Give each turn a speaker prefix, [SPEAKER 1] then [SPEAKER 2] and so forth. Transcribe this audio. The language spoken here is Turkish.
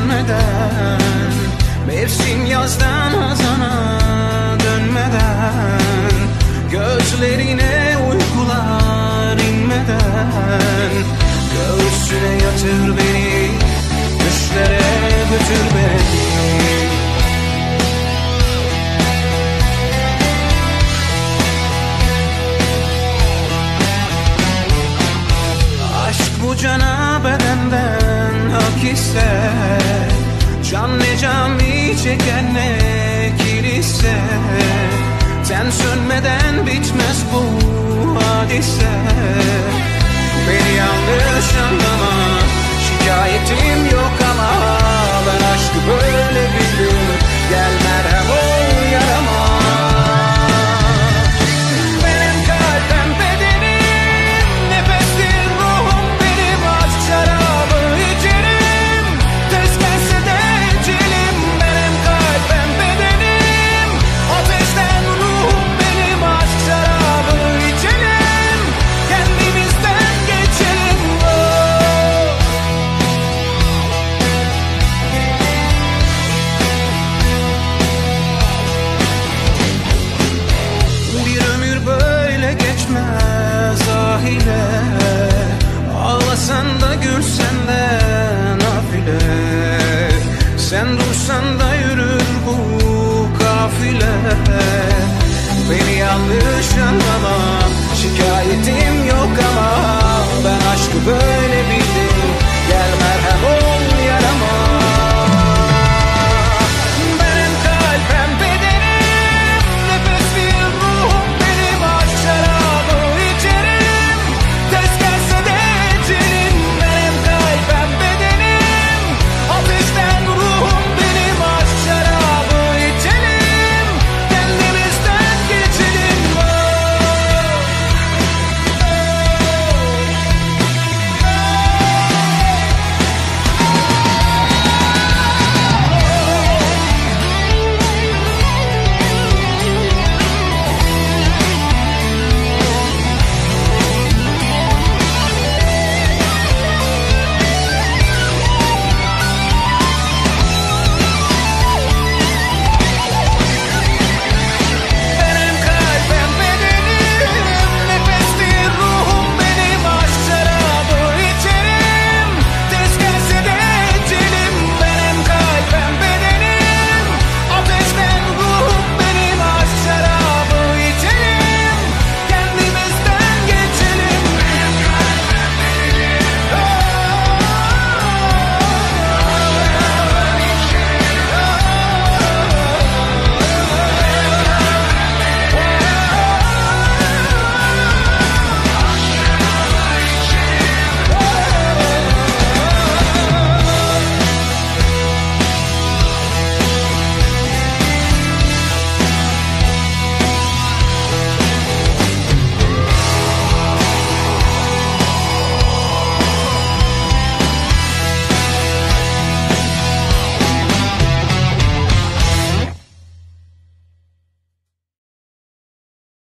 [SPEAKER 1] sönmeden, mevsim yazdan hazana dönmeden, gözlerine uykular inmeden, göğsüne yatır beni, düşlere götür beni. Aşk bu cana bedenden hak ise, can ne cami çeken ne kilise, ten sönmeden bitmez bu hadise. Beni yanlış anlama, şikayetim yok ama ben aşkı böyle bildim. Gel merhem ol yarama. Benim kalbim bedenim, nefesim ruhum benim. Aşk şarabı içerim, tez gelse de içelim. Benim kalbim bedenim, ateşten ruhum benim. Aşk şarabı içelim, kendimizden geçelim. Bir ömür böyle geçmez ahile, ağlasan da gülsen de nafile. Sen dursan da yürür bu kafile. Beni yanlış anlama, şikayetim yok ama ben aşkı böyle